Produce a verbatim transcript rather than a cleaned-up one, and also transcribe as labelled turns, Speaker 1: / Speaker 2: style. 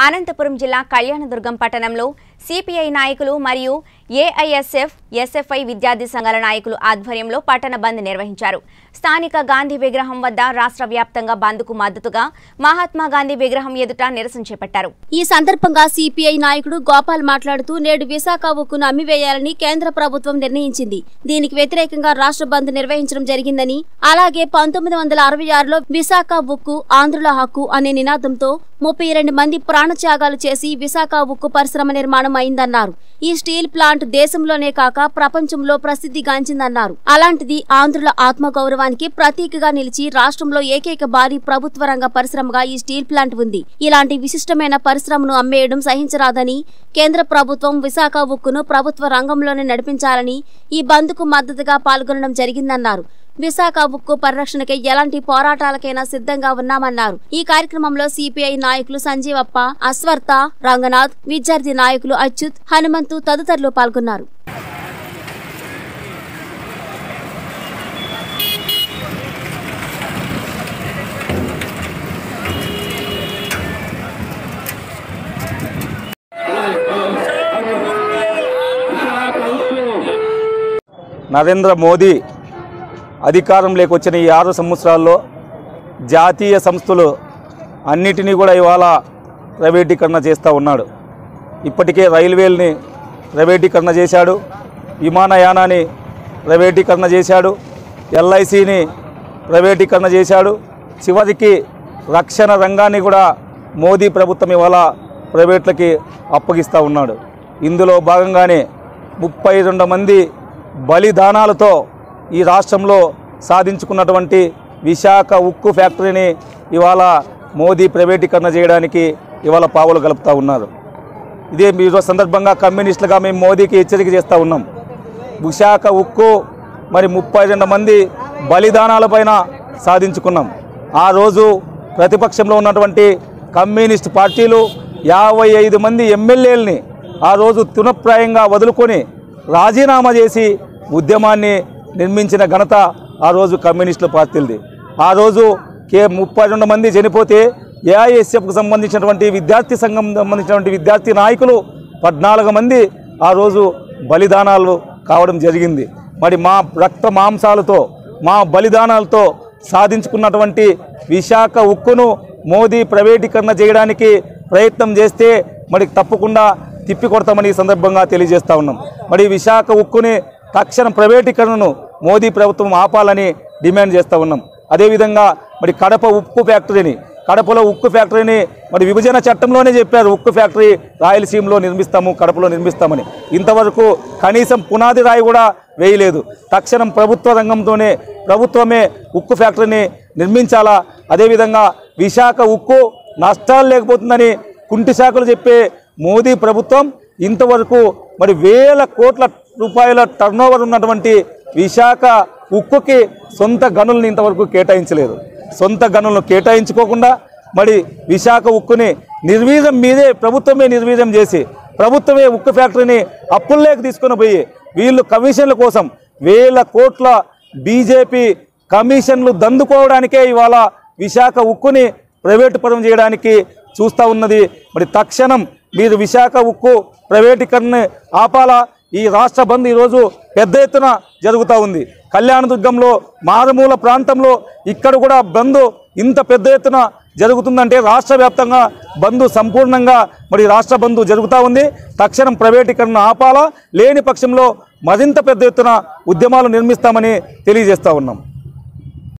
Speaker 1: అనంతపురం జిల్లా కళ్యాణదుర్గం పట్టణంలో సిపిఐ నాయకులు మరియు ఏఐఎస్ఎఫ్ ఎస్ఎఫ్ఐ విద్యార్థి సంఘాల నాయకులు ఆధ్వర్యంలో పట్టణ బంద్ నిర్వహించారు. స్థానిక గాంధీ విగ్రహం వద్ద రాష్ట్ర వ్యాప్తంగా బంద్కు మద్దతుగా మహాత్మా గాంధీ విగ్రహం ఎదుట నిరసన చేపట్టారు.
Speaker 2: ఈ సందర్భంగా సిపిఐ నాయకుడు గోపాల్ మాట్లాడుతూ నేడు విశాఖ ఉక్కును అమ్మివేయాలని కేంద్ర ప్రభుత్వం నిర్ణయించింది. దీనికి వ్యతిరేకంగా రాష్ట్ర బంద్ నిర్వహించడం జరిగిందని, అలాగే పంతొమ్మిది వందల అరవై ఆరులో విశాఖ ఉక్కు ఆంధ్రుల హక్కు అనే నినాదంతో ముప్పై రెండు మంది ప్రాణత్యాగాలు చేసి విశాఖ ఉక్కు పరిశ్రమ నిర్మాణం అయిందన్నారు. ఈ స్టీల్ ప్లాంట్ దేశంలోనే కాక ప్రపంచంలో ప్రసిద్ధిగాంచిందన్నారు. అలాంటిది ఆంధ్రుల ఆత్మగౌరవానికి ప్రతీకగా నిలిచి రాష్ట్రంలో ఏకైక భారీ ప్రభుత్వ రంగ పరిశ్రమగా ఈ స్టీల్ ప్లాంట్ ఉంది. ఇలాంటి విశిష్టమైన పరిశ్రమను అమ్మేయడం సహించరాదని, కేంద్ర ప్రభుత్వం విశాఖ ఉక్కును ప్రభుత్వ రంగంలోనే నడిపించాలని ఈ బంద్కు మద్దతుగా పాల్గొనడం జరిగిందన్నారు. విశాఖ ఉక్కు పరిరక్షణకై ఎలాంటి పోరాటాలకైనా సిద్ధంగా ఉన్నామన్నారు. ఈ కార్యక్రమంలో సిపిఐ నాయకులు సంజీవప్ప, అశ్వర్త, రంగనాథ్, విద్యార్థి నాయకులు అచ్యుత్, హనుమంతు తదితరులు పాల్గొన్నారు.
Speaker 3: నరేంద్ర మోదీ అధికారంలోకి వచ్చిన ఈ ఆరు సంవత్సరాల్లో జాతీయ సంస్థలు అన్నిటినీ కూడా ఇవాళ ప్రైవేటీకరణ చేస్తూ ఉన్నాడు. ఇప్పటికే రైల్వేల్ని ప్రైవేటీకరణ చేశాడు, విమానయానాన్ని ప్రైవేటీకరణ చేశాడు, ఎల్ఐసిని ప్రైవేటీకరణ చేశాడు. చివరికి రక్షణ రంగాన్ని కూడా మోదీ ప్రభుత్వం ఇవాళ ప్రైవేట్లకి అప్పగిస్తూ ఉన్నాడు. ఇందులో భాగంగానే ముప్పై రెండు మంది బలిదానాలతో ఈ రాష్ట్రంలో సాధించుకున్నటువంటి విశాఖ ఉక్కు ఫ్యాక్టరీని ఇవాళ మోదీ ప్రైవేటీకరణ చేయడానికి ఇవాళ పావులు గలుపుతూ ఉన్నారు. ఇదే ఈరోజు సందర్భంగా కమ్యూనిస్టులుగా మేము మోదీకి హెచ్చరిక చేస్తూ ఉన్నాం. విశాఖ ఉక్కు మరి ముప్పై రెండు మంది బలిదానాలపైన సాధించుకున్నాం. ఆ రోజు ప్రతిపక్షంలో ఉన్నటువంటి కమ్యూనిస్ట్ పార్టీలు యాభై ఐదు మంది ఎమ్మెల్యేలని ఆ రోజు తునప్రాయంగా వదులుకొని రాజీనామా చేసి ఉద్యమాన్ని నిర్మించిన ఘనత ఆ రోజు కమ్యూనిస్టుల పార్టీలది. ఆ రోజు కే ముప్పై రెండు మంది చనిపోతే ఏఐఎస్ఎఫ్కు సంబంధించినటువంటి విద్యార్థి సంఘం సంబంధించినటువంటి విద్యార్థి నాయకులు పద్నాలుగు మంది ఆ రోజు బలిదానాలు కావడం జరిగింది. మరి మా రక్త మాంసాలతో మా బలిదానాలతో సాధించుకున్నటువంటి విశాఖ ఉక్కును మోదీ ప్రైవేటీకరణ చేయడానికి ప్రయత్నం చేస్తే మరి తప్పకుండా తిప్పికొడతామని ఈ సందర్భంగా తెలియజేస్తూ ఉన్నాం. మరి విశాఖ ఉక్కుని తక్షణ ప్రైవేటీకరణను మోదీ ప్రభుత్వం ఆపాలని డిమాండ్ చేస్తూ ఉన్నాం. అదేవిధంగా మరి కడప ఉక్కు ఫ్యాక్టరీని కడపలో ఉక్కు ఫ్యాక్టరీని మరి విభజన చట్టంలోనే చెప్పారు, ఉక్కు ఫ్యాక్టరీ రాయలసీమలో నిర్మిస్తాము, కడపలో నిర్మిస్తామని. ఇంతవరకు కనీసం పునాది రాయి కూడా వేయలేదు. తక్షణం ప్రభుత్వ రంగంతోనే ప్రభుత్వమే ఉక్కు ఫ్యాక్టరీని నిర్మించాలా. అదేవిధంగా విశాఖ ఉక్కు నష్టాలు లేకపోతుందని కుంటి శాఖలు చెప్పే మోదీ ప్రభుత్వం ఇంతవరకు మరి వేల కోట్ల రూపాయల టర్నోవర్ ఉన్నటువంటి విశాఖ ఉక్కుకి సొంత గనులను ఇంతవరకు కేటాయించలేదు. సొంత గనులను కేటాయించుకోకుండా మరి విశాఖ ఉక్కుని నిర్వీర్యం మీదే ప్రభుత్వమే నిర్వీర్యం చేసి ప్రభుత్వమే ఉక్కు ఫ్యాక్టరీని అప్పుల్లోకి తీసుకొని పోయి వీళ్ళు కమిషన్ల కోసం వేల కోట్ల బీజేపీ కమిషన్లు దందుకోవడానికే ఇవాళ విశాఖ ఉక్కుని ప్రైవేటు పరం చేయడానికి చూస్తూ ఉన్నది. మరి తక్షణం మీరు విశాఖ ఉక్కు ప్రైవేటీకరణ ఆపాలా. ఈ రాష్ట్ర బంద్ ఈరోజు పెద్ద ఎత్తున జరుగుతూ ఉంది. కళ్యాణదుర్గంలో మారుమూల ప్రాంతంలో ఇక్కడ కూడా బంద్ ఇంత పెద్ద ఎత్తున జరుగుతుందంటే రాష్ట్ర వ్యాప్తంగా బంద్ సంపూర్ణంగా మరి రాష్ట్ర బంద్ జరుగుతూ ఉంది. తక్షణం ప్రైవేటీకరణ ఆపాలా, లేని పక్షంలో మరింత పెద్ద ఎత్తున ఉద్యమాలు నిర్మిస్తామని తెలియజేస్తూ ఉన్నాం.